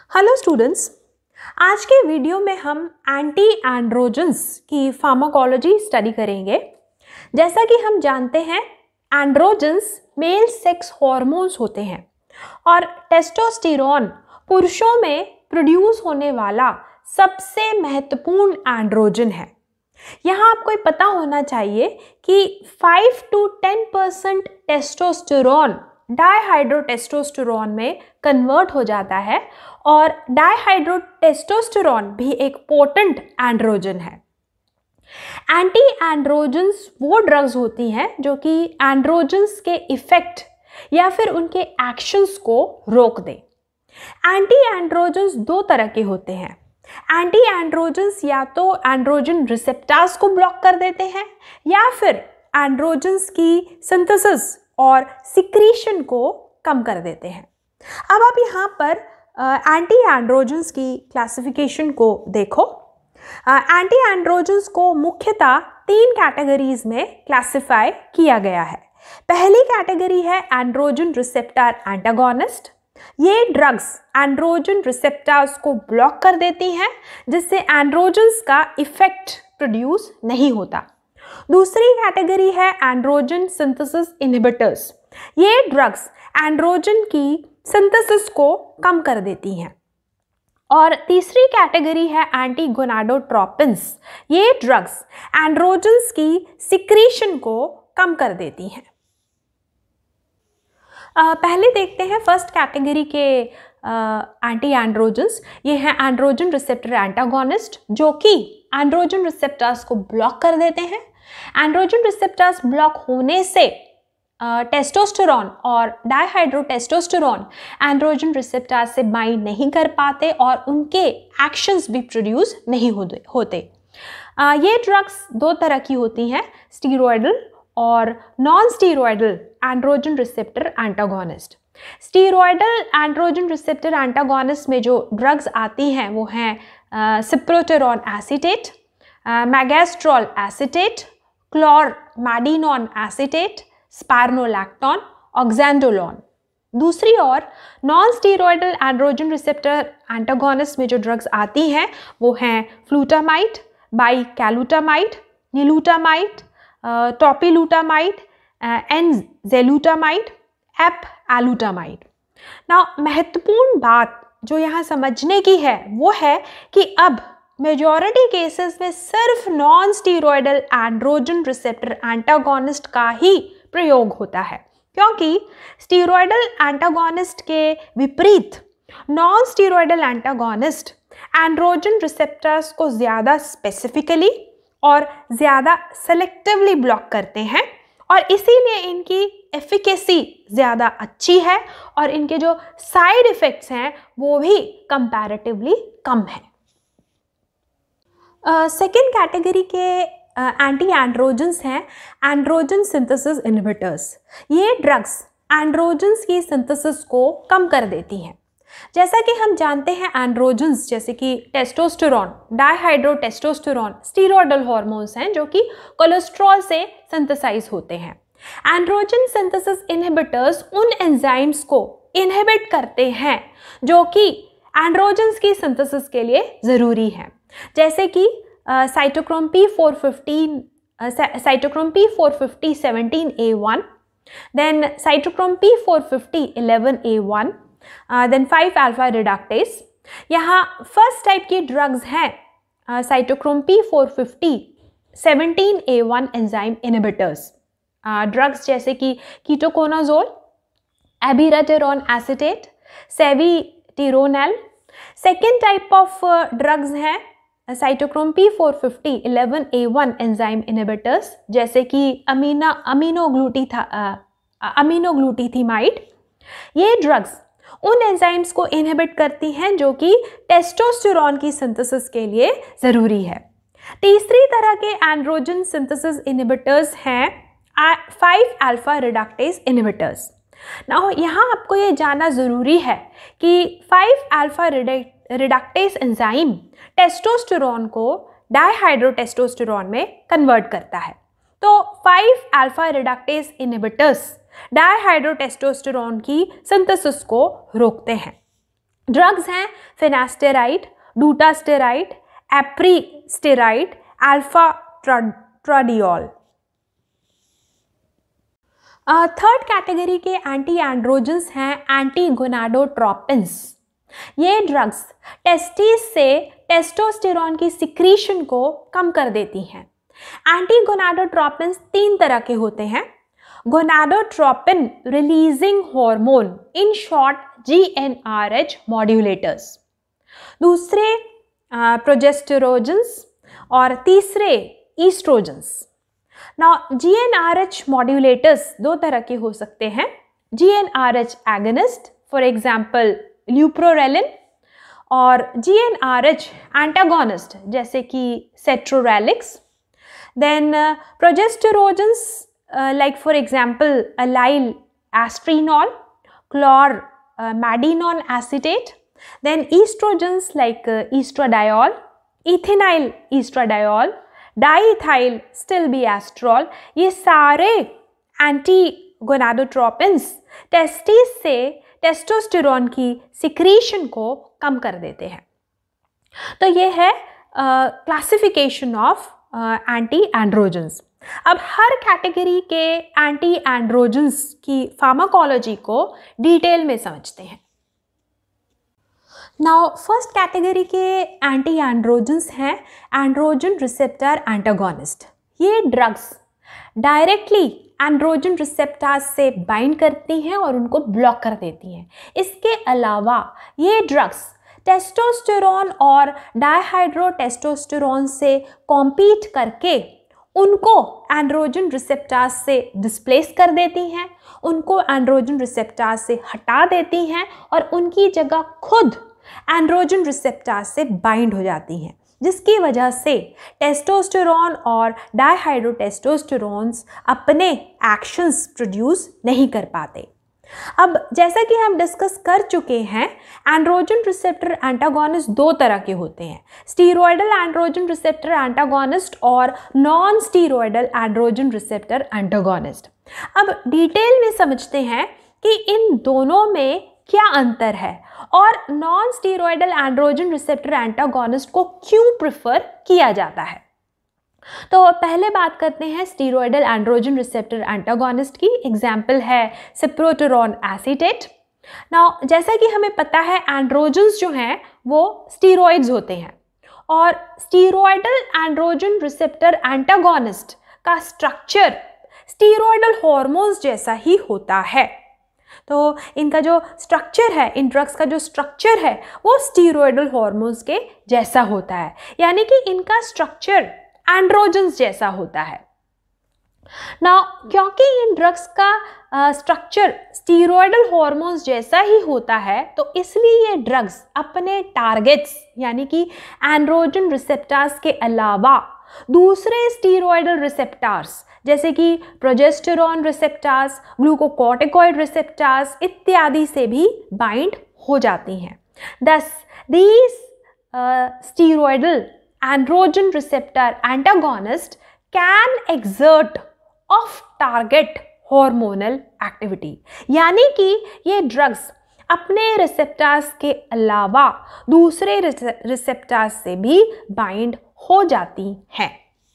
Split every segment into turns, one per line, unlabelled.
Hello students, आज के video में हम एंटी एंड्रोजेंस की फार्माकोलॉजी स्टडी करेंगे। जैसा कि हम जानते हैं, एंड्रोजेंस मेल सेक्स हार्मोन्स होते हैं और टेस्टोस्टेरोन पुरुषों में प्रोड्यूस होने वाला सबसे महत्वपूर्ण एंड्रोजन है। यहाँ आपको ये पता होना चाहिए कि 5 to 10% टेस्टोस्टेरोन डाइहाइड्रोटेस्टोस्टेरोन में कन्वर्ट हो जाता है और डाइहाइड्रोटेस्टोस्टेरोन भी एक पोटेंट एंड्रोजन है। एंटी एंड्रोजेंस वो ड्रग्स होती हैं जो कि एंड्रोजेंस के इफेक्ट या फिर उनके एक्शंस को रोक दें। एंटी एंड्रोजेंस दो तरह के होते हैं। एंटी एंड्रोजेंस या तो एंड्रोजन रिसेप्टर्स को ब्लॉक कर देते हैं या फिर एंड्रोजेंस की सिंथेसिस और सिक्रीशन को कम कर देते हैं। अब आप यहाँ पर एंटी एंड्रोजेंस की क्लासिफिकेशन को देखो। एंटी एंड्रोजेंस को मुख्यतः 3 कैटेगरीज में क्लासिफाई किया गया है। पहली कैटेगरी है एंड्रोजन रिसेप्टर एंटागोनिस्ट। ये ड्रग्स एंड्रोजन रिसेप्टर्स को ब्लॉक कर देती हैं जिससे एंड्रोजेंस का इफेक्ट प्रोड्यूस नहीं होता। दूसरी कैटेगरी है एंड्रोजन सिंथेसिस इनहिबिटर्स। ये ड्रग्स एंड्रोजन की सिंथेसिस को कम कर देती हैं। और तीसरी कैटेगरी है एंटी गोनाडोट्रोपिन्स। ये ड्रग्स एंड्रोजेंस की सिक्रीशन को कम कर देती हैं। पहले देखते हैं फर्स्ट कैटेगरी के एंटी एंड्रोजेंस। ये हैं एंड्रोजन रिसेप्टर एंटागोनिस्ट जो कि एंड्रोजन रिसेप्टर्स को ब्लॉक कर देते हैं। एंड्रोजन रिसेप्टर्स ब्लॉक होने से टेस्टोस्टेरोन और डाइहाइड्रोटेस्टोस्टेरोन एंड्रोजन रिसेप्टर्स से बाइंड नहीं कर पाते और उनके एक्शंस भी प्रोड्यूस नहीं होते। ये ड्रग्स दो तरह की होती हैं, स्टीरॉयडल और non steroidal androgen receptor antagonist. Steroidal androgen receptor antagonist में जो ड्रग्स आती हैं वो हैं cyproterone acetate, megestrol acetate, chlormadinone acetate, spironolactone, oxendolone. दूसरी ओर non steroidal androgen receptor antagonist में जो ड्रग्स आती हैं वो हैं फ्लूटामाइड, बाइकैलुटामाइड, निलूटामाइड, टोपिलूटामाइड, एनजेलूटामाइड, एपएलूटामाइड। नाउ महत्वपूर्ण बात जो यहाँ समझने की है वो है कि अब मेजॉरिटी केसेस में सिर्फ non steroidal androgen receptor antagonist का ही प्रयोग होता है, क्योंकि स्टीरॉयडल एंटागोनिस्ट के विपरीत non steroidal antagonist androgen receptors को ज़्यादा स्पेसिफिकली और ज़्यादा सेलेक्टिवली ब्लॉक करते हैं और इसीलिए इनकी एफिकेसी ज़्यादा अच्छी है और इनके जो साइड इफ़ेक्ट्स हैं वो भी कंपैरेटिवली कम है। सेकेंड कैटेगरी के एंटी एंड्रोजेंस हैं एंड्रोजन सिंथेसिस इनहिबिटर्स। ये ड्रग्स एंड्रोजेंस की सिंथेसिस को कम कर देती हैं। जैसा कि हम जानते हैं एंड्रोजेंस जैसे कि टेस्टोस्टेरोन, डाइहाइड्रोटेस्टोस्टेरोन स्टीरॉयडल हार्मोन्स हैं जो कि कोलेस्ट्रॉल से सिंथेसाइज होते हैं। एंड्रोजन सिंथेसिस इनहिबिटर्स उन एंजाइम्स को इनहिबिट करते हैं जो कि एंड्रोजेंस की सिंथेसिस के लिए ज़रूरी है, जैसे कि cytochrome P450 17A1, then cytochrome P450 11A1, then 5-alpha reductase. यहाँ फर्स्ट टाइप की ड्रग्स हैं cytochrome P450 17A1 enzyme inhibitors. Drugs जैसे कि ketoconazole, abiraterone acetate, seviteronel. Second type of drugs हैं cytochrome P450 11A1 enzyme inhibitors जैसे कि अमीनोग्लूटीथीमाइड। ये drugs उन एंजाइम्स को इनहिबिट करती हैं जो कि टेस्टोस्टेरोन की सिंथेसिस के लिए ज़रूरी है। तीसरी तरह के एंड्रोजन सिंथेसिस इनहिबिटर्स हैं 5-alpha रिडक्टेस इनहिबिटर्स। नाउ यहाँ आपको ये जानना ज़रूरी है कि 5-alpha रिडक्टेस एंजाइम टेस्टोस्टेरोन को डाइहाइड्रोटेस्टोस्टेरोन में कन्वर्ट करता है। तो 5-alpha रिडक्टेस इनहिबिटर्स डाइहाइड्रोटेस्टोस्टेरोन की सिंथेसिस को रोकते हैं। ड्रग्स हैं finasteride, dutasteride, epristeride, alfatradiol. Third category के एंटी एंड्रोजेंस हैं एंटीगोनाडोट्रोपिन्स। ये ड्रग्स टेस्टिस से टेस्टोस्टेरोन की सिक्रीशन को कम कर देती हैं। एंटीगोनाडोट्रोपिन्स 3 तरह के होते हैं। Gonadotropin releasing hormone, in short GnRH modulators, दूसरे प्रोजेस्टेरोजेंस और तीसरे ईस्ट्रोजेंस। नाउ GnRH मॉड्यूलेटर्स 2 तरह के हो सकते हैं। GnRH agonist, for example leuprorelin, और GnRH एंटागोनिस्ट जैसे कि cetrorelix. Then progestogens like for example allylestrenol, chlormadinone acetate. Then estrogens like estradiol, ethinyl estradiol, diethylstilbestrol. ये सारे एंटीगोनाडोट्रोपिन्स टेस्टिस से टेस्टोस्टेरोन की सिक्रीशन को कम कर देते हैं। तो ये है क्लासिफिकेशन ऑफ एंटी एंड्रोजेंस। अब हर कैटेगरी के एंटी एंड्रोजेंस की फार्माकोलॉजी को डिटेल में समझते हैं। नाउ फर्स्ट कैटेगरी के एंटी एंड्रोजेंस हैं एंड्रोजन रिसेप्टर एंटागोनिस्ट। ये ड्रग्स डायरेक्टली एंड्रोजन रिसेप्टर्स से बाइंड करती हैं और उनको ब्लॉक कर देती हैं। इसके अलावा ये ड्रग्स टेस्टोस्टेरोन और डायहाइड्रोटेस्टोस्टेरोन से कॉम्पीट करके उनको एंड्रोजन रिसेप्टर्स से डिस्प्लेस कर देती हैं, उनको एंड्रोजन रिसेप्टर्स से हटा देती हैं और उनकी जगह खुद एंड्रोजन रिसेप्टर्स से बाइंड हो जाती हैं, जिसकी वजह से टेस्टोस्टेरोन और डायहाइड्रोटेस्टोस्टेरोन्स अपने एक्शंस प्रोड्यूस नहीं कर पाते। अब जैसा कि हम डिस्कस कर चुके हैं, एंड्रोजन रिसेप्टर एंटागोनिस्ट 2 तरह के होते हैं, स्टीरॉयडल एंड्रोजन रिसेप्टर एंटागोनिस्ट और non steroidal androgen receptor antagonist. अब डिटेल में समझते हैं कि इन दोनों में क्या अंतर है और non steroidal androgen receptor antagonist को क्यों प्रेफर किया जाता है। तो पहले बात करते हैं स्टीरॉयडल एंड्रोजन रिसेप्टर एंटागोनिस्ट की। एग्जाम्पल है सिप्रोटेरॉन एसीटेट। नाउ जैसा कि हमें पता है एंड्रोजेंस जो हैं वो स्टीरॉइड्स होते हैं और स्टीरॉयडल एंड्रोजन रिसेप्टर एंटागोनिस्ट का स्ट्रक्चर स्टीरॉयडल हार्मोन्स जैसा ही होता है। तो इनका जो स्ट्रक्चर है, इन ड्रग्स का जो स्ट्रक्चर है वो स्टीरॉयडल हार्मोन्स के जैसा होता है, यानी कि इनका स्ट्रक्चर एंड्रोजेंस जैसा होता है। नाउ क्योंकि इन ड्रग्स का स्ट्रक्चर स्टीरॉयडल हार्मोन्स जैसा ही होता है तो इसलिए ये ड्रग्स अपने टारगेट्स यानी कि एंड्रोजन रिसेप्टर्स के अलावा दूसरे स्टीरॉयडल रिसेप्टर्स जैसे कि प्रोजेस्टेरोन रिसेप्टर्स, ग्लूकोकॉर्टिकॉइड रिसेप्टर्स इत्यादि से भी बाइंड हो जाती हैं। Thus, these steroidal androgen receptor antagonist can exert off-target hormonal activity, यानी कि ये ड्रग्स अपने रिसेप्टर्स के अलावा दूसरे रिसेप्टर्स से भी बाइंड हो जाती हैं।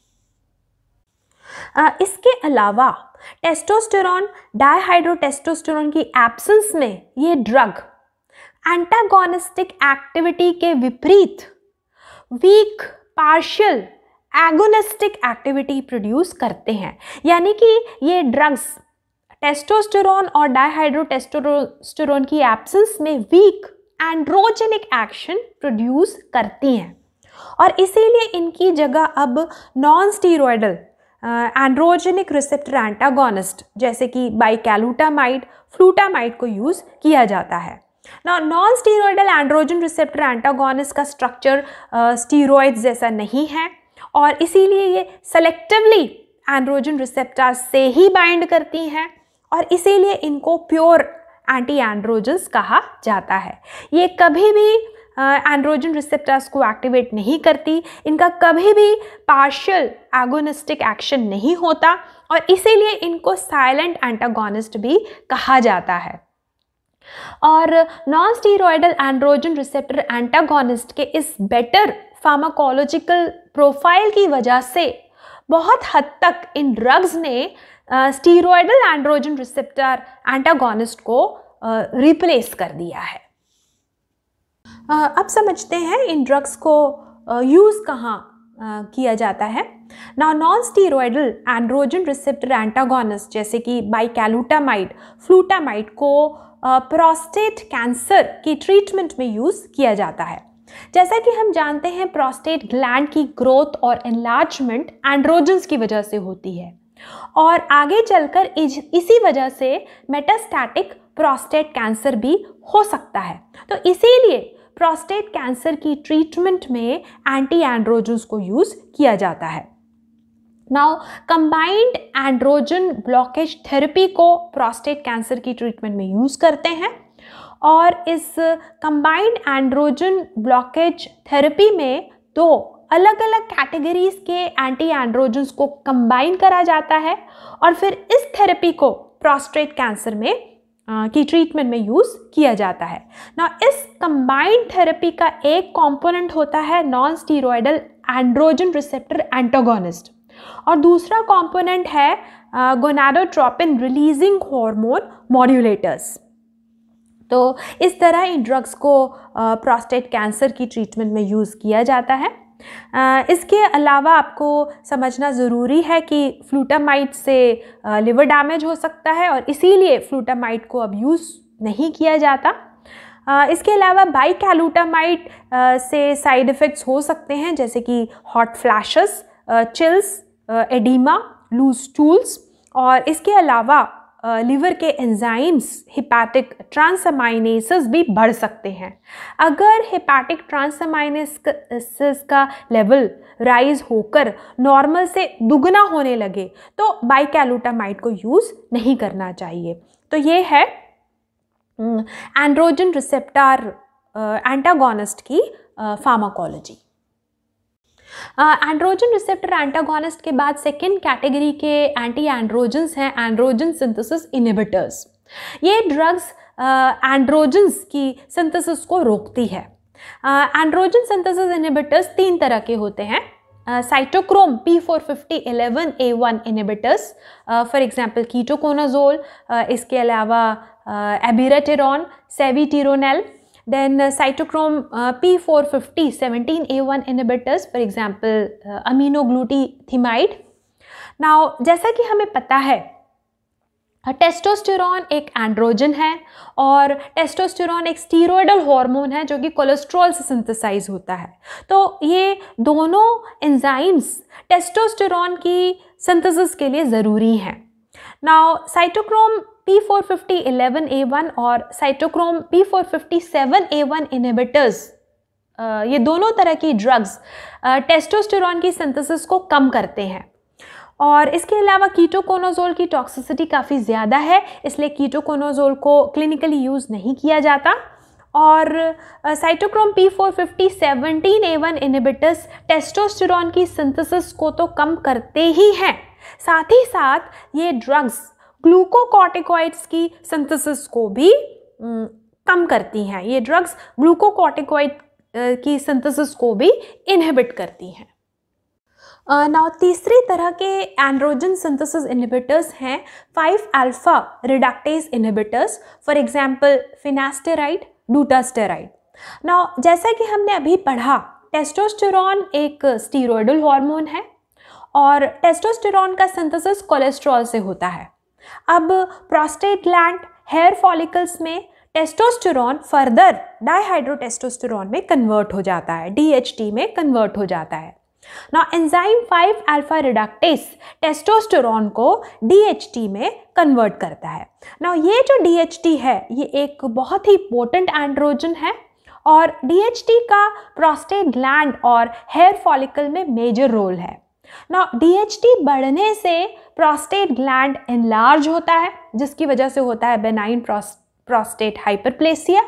इसके अलावा टेस्टोस्टेरोन, डायहाइड्रोटेस्टोस्टेरोन की एब्सेंस में ये ड्रग एंटागोनिस्टिक एक्टिविटी के विपरीत weak partial agonistic activity produce करते हैं, यानी कि ये ड्रग्स टेस्टोस्टेरोन और डायहाइड्रोटेस्टोस्टेरोन की एब्सेंस में वीक एंड्रोजेनिक एक्शन प्रोड्यूस करती हैं और इसीलिए इनकी जगह अब non steroidal androgenic receptor antagonist जैसे कि बाइकैलुटामाइड, फ्लूटामाइड को यूज़ किया जाता है। Non steroidal androgen receptor antagonist का स्ट्रक्चर स्टीरॉइड्स जैसा नहीं है और इसीलिए ये सेलेक्टिवली एंड्रोजन रिसेप्टर्स से ही बाइंड करती हैं और इसीलिए इनको प्योर एंटी एंड्रोजेंस कहा जाता है। ये कभी भी एंड्रोजन रिसेप्टर्स को एक्टिवेट नहीं करती, इनका कभी भी पार्शियल एगोनिस्टिक एक्शन नहीं होता और इसीलिए इनको साइलेंट एंटागोनिस्ट भी कहा जाता है। और non steroidal androgen receptor antagonist के इस बेटर फार्माकोलॉजिकल प्रोफाइल की वजह से बहुत हद तक इन ड्रग्स ने स्टीरॉयडल एंड्रोजन रिसेप्टर एंटागोनिस्ट को रिप्लेस कर दिया है। अब समझते हैं इन ड्रग्स को यूज़ कहाँ किया जाता है। Non steroidal androgen receptor antagonist जैसे कि बाइकैलुटामाइड, फ्लूटामाइड को प्रोस्टेट कैंसर की ट्रीटमेंट में यूज़ किया जाता है। जैसा कि हम जानते हैं प्रोस्टेट ग्लैंड की ग्रोथ और एनलार्जमेंट एंड्रोजन्स की वजह से होती है और आगे चलकर इसी वजह से मेटास्टैटिक प्रोस्टेट कैंसर भी हो सकता है। तो इसीलिए प्रोस्टेट कैंसर की ट्रीटमेंट में एंटी एंड्रोजन्स को यूज़ किया जाता है। Now combined androgen blockage therapy को प्रोस्टेट कैंसर की ट्रीटमेंट में यूज़ करते हैं और इस कंबाइंड एंड्रोजन ब्लॉकेज थेरेपी में दो अलग अलग कैटेगरीज के एंटी एंड्रोजन्स को कंबाइन करा जाता है और फिर इस थेरेपी को प्रोस्टेट कैंसर में की ट्रीटमेंट में यूज़ किया जाता है। ना इस कंबाइंड थेरेपी का एक कंपोनेंट होता है non steroidal androgen receptor antagonist और दूसरा कंपोनेंट है गोनाडोट्रोपिन रिलीजिंग हार्मोन मॉड्यूलेटर्स। तो इस तरह इन ड्रग्स को प्रोस्टेट कैंसर की ट्रीटमेंट में यूज़ किया जाता है। इसके अलावा आपको समझना ज़रूरी है कि फ्लूटामाइड से लिवर डैमेज हो सकता है और इसीलिए फ्लूटामाइड को अब यूज़ नहीं किया जाता। इसके अलावा बाइकैलुटामाइड से साइड इफ़ेक्ट्स हो सकते हैं जैसे कि hot flashes, chills, edema, loose stools और इसके अलावा लिवर के एंजाइम्स हेपेटिक ट्रांसअमाइनेसेस भी बढ़ सकते हैं। अगर हेपेटिक ट्रांसअमाइनेसेस का लेवल राइज होकर नॉर्मल से दुगना होने लगे तो बाइकैलुटामाइड को यूज़ नहीं करना चाहिए। तो ये है एंड्रोजन रिसेप्टर एंटागोनिस्ट की फार्माकोलॉजी। एंड्रोजन रिसेप्टर एंटागोनिस्ट के बाद सेकेंड कैटेगरी के एंटी एंड्रोजन्स हैं एंड्रोजन सिंथेसिस इनहिबिटर्स। ये ड्रग्स एंड्रोजन्स की सिंथेसिस को रोकती है। एंड्रोजन सिंथेसिस इनहिबिटर्स तीन तरह के होते हैं। Cytochrome P450-11A1 inhibitors, for example ketoconazole, इसके अलावा एबिराटेरॉन, सेविटिरोनेल, then cytochrome P450-17A1 inhibitors, for example aminoglutamide. Now जैसा कि हमें पता है टेस्टोस्टेरॉन एक एंड्रोजन है और टेस्टोस्टेरॉन एक स्टीरॉयडल हार्मोन है जो कि कोलेस्ट्रॉल से सिंथेसाइज होता है। तो ये दोनों एंजाइम्स टेस्टोस्टेरॉन की सिंथेसिस के लिए ज़रूरी हैं। नाउ साइटोक्रोम P450-11A1 और साइटोक्रोम P450-7A1 इनहिबिटर्स, ये दोनों तरह की ड्रग्स टेस्टोस्टेरॉन की सिंथेसिस को कम करते हैं और इसके अलावा कीटोकोनाजोल की टॉक्सिसिटी काफ़ी ज़्यादा है, इसलिए कीटोकोनाजोल को क्लिनिकली यूज़ नहीं किया जाता। और साइटोक्रोम P450-17A1 इनहिबिटर्स टेस्टोस्टेरॉन की सिंथेसिस को तो कम करते ही हैं, साथ ही साथ ये ड्रग्स ग्लूकोकॉर्टिकॉइड्स की सिंथेसिस को भी कम करती हैं। ये ड्रग्स ग्लूकोकॉर्टिकॉइड की सिंथेसिस को भी इनहिबिट करती हैं। नाउ तीसरी तरह के एंड्रोजन सिंथेसिस इनहिबिटर्स हैं five alpha reductase inhibitors, for example finasteride, dutasteride. Now जैसा कि हमने अभी पढ़ा टेस्टोस्टेरॉन एक स्टीरॉयडल हार्मोन है और टेस्टोस्टेरॉन का सिंथेसिस कोलेस्ट्रॉल से होता है। अब प्रोस्टेट ग्लैंड, हेयर फॉलिकल्स में टेस्टोस्टेरॉन फर्दर डाइहाइड्रोटेस्टोस्टेरॉन में कन्वर्ट हो जाता है, DHT में कन्वर्ट हो जाता है। ना एंजाइम 5-अल्फा रिडक्टेज टेस्टोस्टेरॉन को DHT में कन्वर्ट करता है। ना ये जो DHT है ये एक बहुत ही पोटेंट एंड्रोजन है और DHT का प्रोस्टेट ग्लैंड और हेयर फॉलिकल में मेजर रोल है। ना DHT बढ़ने से प्रोस्टेट ग्लैंड एनलार्ज होता है जिसकी वजह से होता है बेनाइन प्रोस्टेट हाइपरप्लेसिया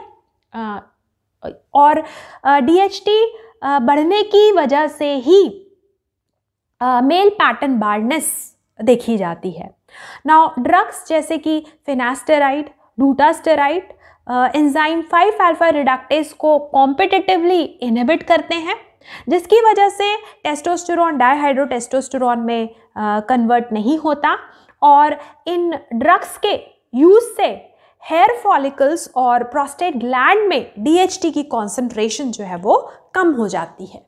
और DHT बढ़ने की वजह से ही मेल पैटर्न बाल्डनेस देखी जाती है। नाउ ड्रग्स जैसे कि finasteride, dutasteride enzyme 5 alpha reductase को कॉम्पिटिटिवली इनहिबिट करते हैं, जिसकी वजह से टेस्टोस्टेरोन डाइहाइड्रोटेस्टोस्टेरोन में कन्वर्ट नहीं होता और इन ड्रग्स के यूज से हेयर फॉलिकल्स और प्रोस्टेट ग्लैंड में DHT की कॉन्सेंट्रेशन जो है वो कम हो जाती है।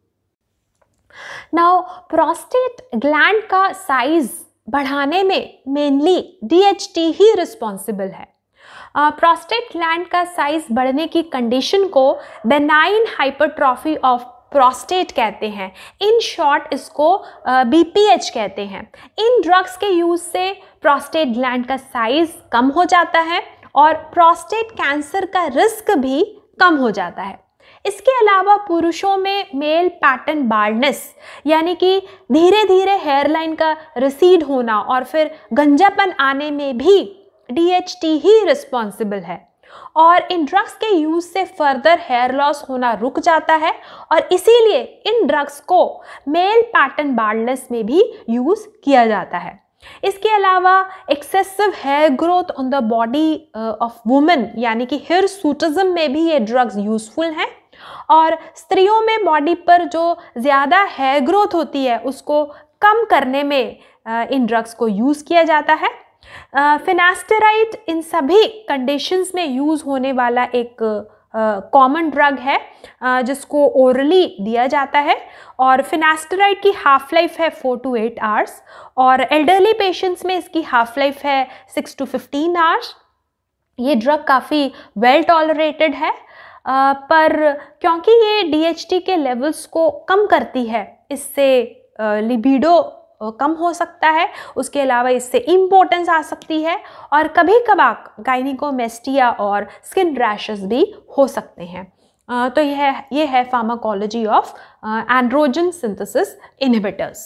नाउ प्रोस्टेट ग्लैंड का साइज बढ़ाने में मेनली DHT ही रिस्पॉन्सिबल है। प्रोस्टेट ग्लैंड का साइज बढ़ने की कंडीशन को बेनाइन हाइपरट्रॉफी ऑफ प्रोस्टेट कहते हैं। इन शॉर्ट इसको BPH कहते हैं। इन ड्रग्स के यूज से प्रोस्टेट ग्लैंड का साइज कम हो जाता है और प्रोस्टेट कैंसर का रिस्क भी कम हो जाता है। इसके अलावा पुरुषों में मेल पैटर्न बाल्डनेस यानी कि धीरे धीरे हेयरलाइन का रिसीड होना और फिर गंजापन आने में भी DHT ही रिस्पॉन्सिबल है और इन ड्रग्स के यूज से फर्दर हेयर लॉस होना रुक जाता है और इसीलिए इन ड्रग्स को मेल पैटर्न बाल्डनेस में भी यूज किया जाता है। इसके अलावा excessive hair growth on the body of women यानी कि hirsutism में भी ये ड्रग्स यूजफुल हैं और स्त्रियों में बॉडी पर जो ज़्यादा हेयर ग्रोथ होती है उसको कम करने में इन ड्रग्स को यूज़ किया जाता है। फिनास्टेराइड इन सभी कंडीशंस में यूज़ होने वाला एक कॉमन ड्रग है जिसको ओरली दिया जाता है और फिनास्टेराइड की हाफ लाइफ है 4 to 8 आवर्स और एल्डरली पेशेंट्स में इसकी हाफ लाइफ है 6 to 15 आवर्स। ये ड्रग काफ़ी वेल टॉलरेटेड है पर क्योंकि ये DHT के लेवल्स को कम करती है इससे लिबिडो कम हो सकता है, उसके अलावा इससे इम्पोर्टेंस आ सकती है और कभी कभार गायनिकोमेस्टिया और स्किन रैशेस भी हो सकते हैं। तो ये है pharmacology of androgen synthesis inhibitors.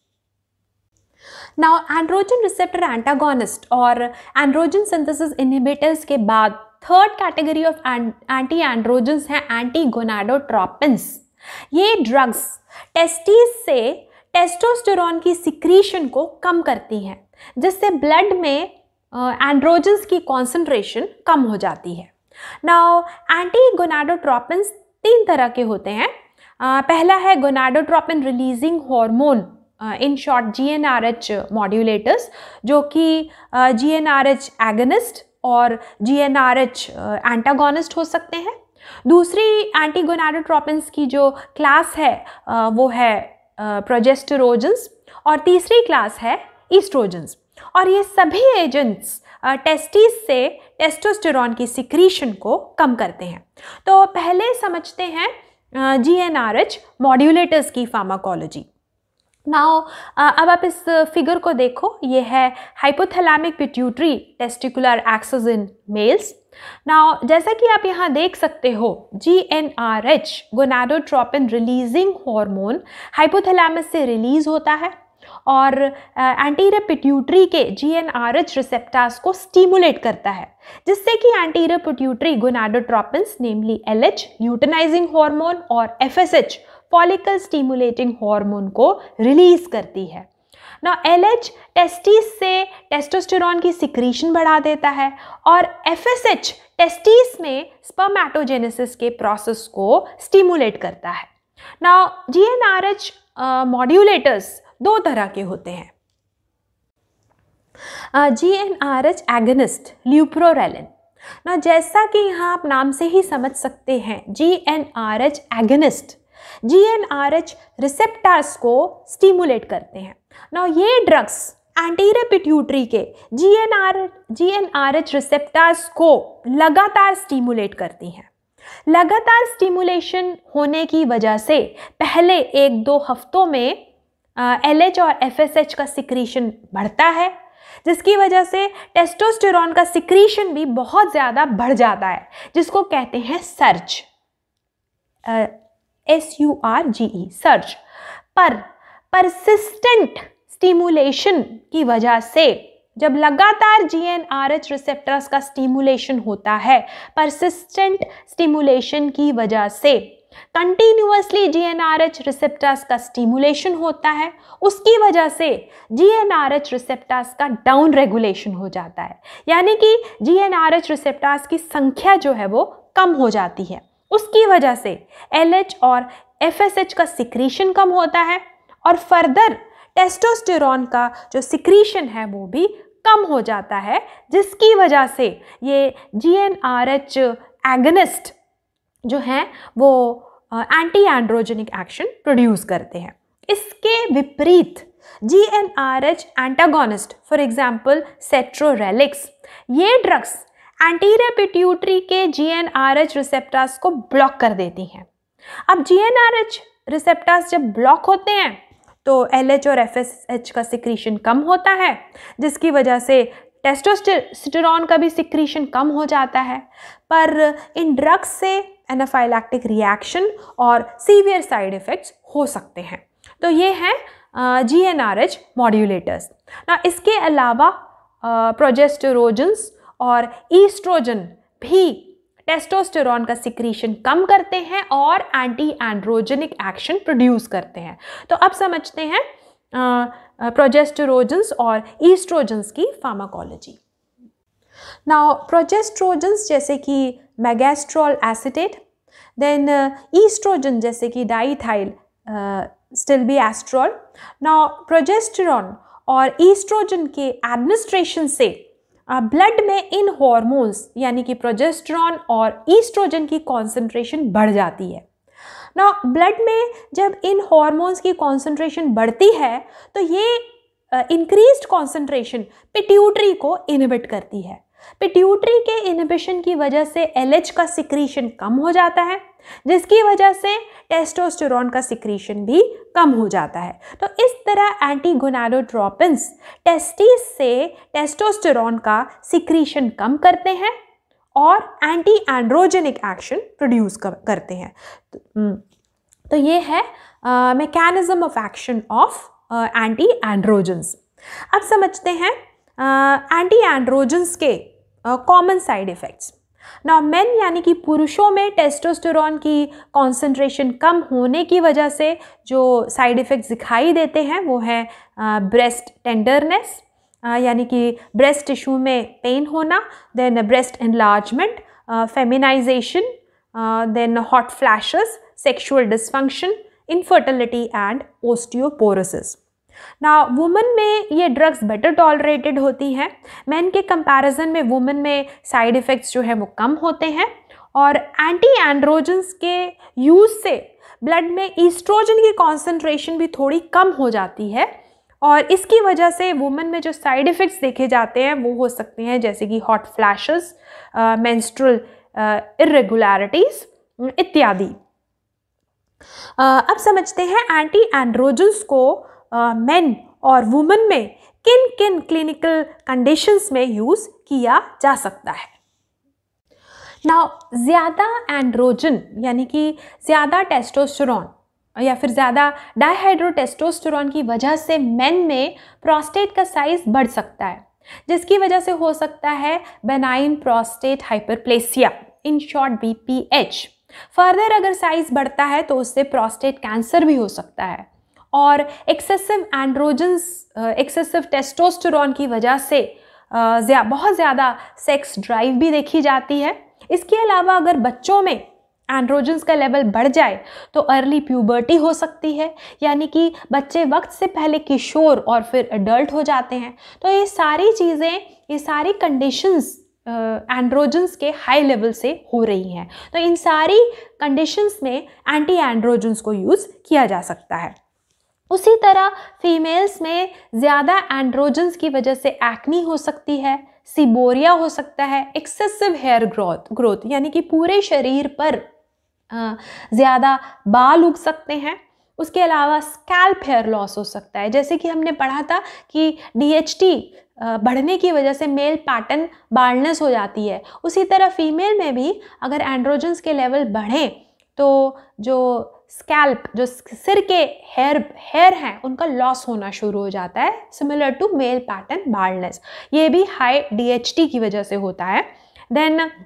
Now androgen receptor antagonist और एंड्रोजन सिंथेसिस इनहिबिटर्स के बाद third category of anti androgens हैं एंटीगोनाडोट्रोपिन्स। ये ड्रग्स टेस्टिस से टेस्टोस्टेरोन की सिक्रीशन को कम करती हैं जिससे ब्लड में एंड्रोजेंस की कॉन्सेंट्रेशन कम हो जाती है। नाउ एंटीगोनाडोट्रोपिन्स 3 तरह के होते हैं। पहला है gonadotropin releasing hormone in short GnRH modulators जो कि GnRH एगनिस्ट और GnRH एंटागोनिस्ट हो सकते हैं। दूसरी एंटीगोनाडोट्रोपिन्स की जो क्लास है वो है प्रोजेस्टेरोजेंस और तीसरी क्लास है ईस्ट्रोजेंस और ये सभी एजेंट्स टेस्टिस से टेस्टोस्टेरोन की सिक्रीशन को कम करते हैं। तो पहले समझते हैं GnRH मॉड्यूलेटर्स की फार्माकोलॉजी। नाउ अब आप इस फिगर को देखो, ये है hypothalamic pituitary testicular axis in males. Now जैसा कि आप यहाँ देख सकते हो GnRH gonadotropin releasing hormone hypothalamus से रिलीज होता है और एंटीरियर पिट्यूटरी के GnRH रिसेप्टर्स को स्टिमुलेट करता है जिससे कि एंटीरियर पिट्यूटरी गोनाडोट्रोपिन्स नेमली LH ल्यूटेनाइजिंग हार्मोन और FSH फॉलिकल स्टिमुलेटिंग हार्मोन को रिलीज करती है। ना LH टेस्टिस से टेस्टोस्टेरोन की सिक्रीशन बढ़ा देता है और FSH टेस्टिस में स्पर्मेटोजेनेसिस के प्रोसेस को स्टिमुलेट करता है। ना GnRH मॉड्यूलेटर्स 2 तरह के होते हैं। GnRH agonist leuprorelin. ना जैसा कि यहाँ आप नाम से ही समझ सकते हैं GnRH एगनिस्ट GnRH रिसेप्टर्स को स्टिमुलेट करते हैं। ना ये ड्रग्स एंटीरियर पिट्यूटरी के GnRH रिसेप्टर्स को लगातार स्टिमुलेट करती हैं। लगातार स्टिमुलेशन होने की वजह से पहले 1-2 हफ्तों में LH और FSH का सिक्रीशन बढ़ता है जिसकी वजह से टेस्टोस्टेरोन का सिक्रीशन भी बहुत ज़्यादा बढ़ जाता है जिसको कहते हैं सर्ज, SURGE सर्ज। पर परसिस्टेंट स्टिमुलेशन की वजह से जब लगातार GnRH रिसेप्टर्स का स्टिमुलेशन होता है, परसिस्टेंट स्टिमुलेशन की वजह से कंटिन्यूअसली GnRH रिसेप्टर्स का स्टिमुलेशन होता है, उसकी वजह से GnRH रिसेप्टर्स का डाउन रेगुलेशन हो जाता है, यानी कि GnRH रिसेप्टर्स की संख्या जो है वो कम हो जाती है। उसकी वजह से LH और FSH का सिक्रीशन कम होता है और फर्दर टेस्टोस्टेरोन का जो सिक्रीशन है वो भी कम हो जाता है, जिसकी वजह से ये GnRH एगोनिस्ट जो हैं वो एंटी एंड्रोजेनिक एक्शन प्रोड्यूस करते हैं। इसके विपरीत GnRH antagonist, for example cetrorelix, ये ड्रग्स एंटीरियर पिट्यूटरी के GnRH रिसेप्टर्स को ब्लॉक कर देती हैं। अब GnRH रिसेप्टर्स जब ब्लॉक होते हैं तो LH और FSH का सिक्रीशन कम होता है, जिसकी वजह से टेस्टोस्टेरोन का भी सिक्रीशन कम हो जाता है। पर इन ड्रग्स से एनाफाइलैक्टिक रिएक्शन और सीवियर साइड इफ़ेक्ट्स हो सकते हैं। तो ये हैं GnRH मॉड्यूलेटर्स। ना इसके अलावा प्रोजेस्टेरोजेंस और ईस्ट्रोजन भी टेस्टोस्टेरोन का सिक्रीशन कम करते हैं और एंटी एंड्रोजेनिक एक्शन प्रोड्यूस करते हैं। तो अब समझते हैं प्रोजेस्टेरोजेंस और ईस्ट्रोजेंस की फार्माकोलॉजी। नाउ प्रोजेस्टेरोजेंस जैसे कि मेगास्ट्रोल एसिटेट, देन ईस्ट्रोजन जैसे कि डाइथाइल स्टिल्बीएस्ट्रोल। नाउ प्रोजेस्टेरोन और ईस्ट्रोजन के एडमिनिस्ट्रेशन से ब्लड में इन हॉर्मोन्स यानी कि प्रोजेस्टेरोन और ईस्ट्रोजन की कॉन्सेंट्रेशन बढ़ जाती है। ना ब्लड में जब इन हॉर्मोन्स की कॉन्सेंट्रेशन बढ़ती है तो ये इंक्रीज्ड कॉन्सेंट्रेशन पिट्यूटरी को इनहिबिट करती है। पिट्यूटरी के इनहिबिशन की वजह से LH का सिक्रीशन कम हो जाता है, जिसकी वजह से टेस्टोस्टेरोन का सिक्रीशन भी कम हो जाता है। तो इस तरह एंटीगोनाडोट्रोपिन्स टेस्टिस से टेस्टोस्टेरोन का सिक्रीशन कम करते हैं और एंटी एंड्रोजेनिक एक्शन प्रोड्यूस करते हैं। तो ये है mechanism of action of anti androgens. अब समझते हैं एंटी एंड्रोजेंस के common side effects. Now men यानी कि पुरुषों में टेस्टोस्टेरोन की कॉन्सेंट्रेशन कम होने की वजह से जो साइड इफ़ेक्ट्स दिखाई देते हैं वो है ब्रेस्ट टेंडरनेस यानी कि ब्रेस्ट टिश्यू में पेन होना, then breast enlargement, feminization, then hot flashes, sexual dysfunction, infertility and osteoporosis. ना वुमेन में ये ड्रग्स बेटर टॉलरेटेड होती हैं। मेन के कंपैरिजन में वुमेन में साइड इफ़ेक्ट्स जो है वो कम होते हैं और एंटी एंड्रोजेंस के यूज़ से ब्लड में ईस्ट्रोजन की कॉन्सेंट्रेशन भी थोड़ी कम हो जाती है और इसकी वजह से वुमेन में जो साइड इफ़ेक्ट्स देखे जाते हैं वो हो सकते हैं जैसे कि हॉट फ्लैशेस, मेंस्ट्रुअल इरेगुलरिटीज़ इत्यादि। अब समझते हैं एंटी एंड्रोजेंस को मेन और वुमेन में किन किन क्लिनिकल कंडीशंस में यूज़ किया जा सकता है। नाउ ज़्यादा एंड्रोजन यानी कि ज़्यादा टेस्टोस्टेरोन या फिर ज़्यादा डाइहाइड्रोटेस्टोस्टेरोन की वजह से मेन में प्रोस्टेट का साइज़ बढ़ सकता है, जिसकी वजह से हो सकता है benign prostate hyperplasia, in short BPH। Further अगर साइज़ बढ़ता है तो उससे प्रोस्टेट कैंसर भी हो सकता है और एक्सेसिव एंड्रोजेंस, एक्सेसिव टेस्टोस्टेरोन की वजह से बहुत ज़्यादा सेक्स ड्राइव भी देखी जाती है। इसके अलावा अगर बच्चों में एंड्रोजेंस का लेवल बढ़ जाए तो अर्ली प्यूबर्टी हो सकती है, यानी कि बच्चे वक्त से पहले किशोर और फिर एडल्ट हो जाते हैं। तो ये सारी चीज़ें, ये सारी कंडीशंस एंड्रोजेंस के हाई लेवल से हो रही हैं। तो इन सारी कंडीशंस में एंटी एंड्रोजेंस को यूज़ किया जा सकता है। उसी तरह फीमेल्स में ज़्यादा एंड्रोजेंस की वजह से एक्नी हो सकती है, सिबोरिया हो सकता है, एक्सेसिव हेयर ग्रोथ यानी कि पूरे शरीर पर ज़्यादा बाल उग सकते हैं। उसके अलावा स्कैल्प हेयर लॉस हो सकता है, जैसे कि हमने पढ़ा था कि DHT बढ़ने की वजह से मेल पैटर्न बाल्डनेस हो जाती है। उसी तरह फीमेल में भी अगर एंड्रोजेंस के लेवल बढ़ें तो जो स्कैल्प, जो सिर के हेयर हैं, उनका लॉस होना शुरू हो जाता है, similar to male pattern baldness. ये भी हाई DHT की वजह से होता है। देन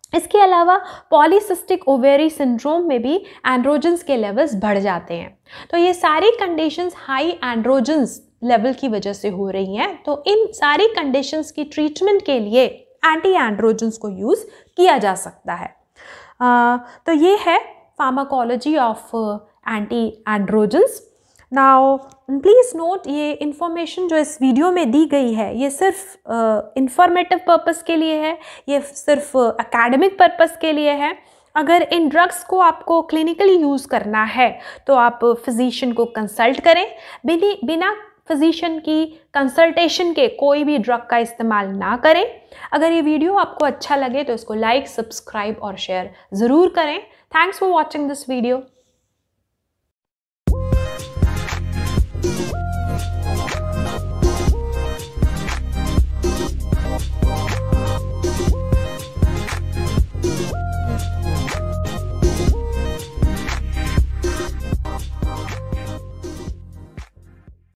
इसके अलावा पॉलीसिस्टिक ओवेरी सिंड्रोम में भी एंड्रोजन्स के लेवल्स बढ़ जाते हैं। तो ये सारी कंडीशंस हाई एंड्रोजन्स लेवल की वजह से हो रही हैं। तो इन सारी कंडीशंस की ट्रीटमेंट के लिए एंटी एंड्रोजन्स को यूज़ किया जा सकता है। तो ये है pharmacology of anti androgens. Now please note, ये इन्फॉर्मेशन जो इस वीडियो में दी गई है ये सिर्फ इंफॉर्मेटिव पर्पस के लिए है, ये सिर्फ एकेडमिक पर्पस के लिए है। अगर इन ड्रग्स को आपको क्लिनिकली यूज़ करना है तो आप फिजिशियन को कंसल्ट करें। बिना फिजिशियन की कंसल्टेशन के कोई भी ड्रग का इस्तेमाल ना करें। अगर ये वीडियो आपको अच्छा लगे तो इसको लाइक, सब्सक्राइब और शेयर ज़रूर करें। Thanks for watching this video.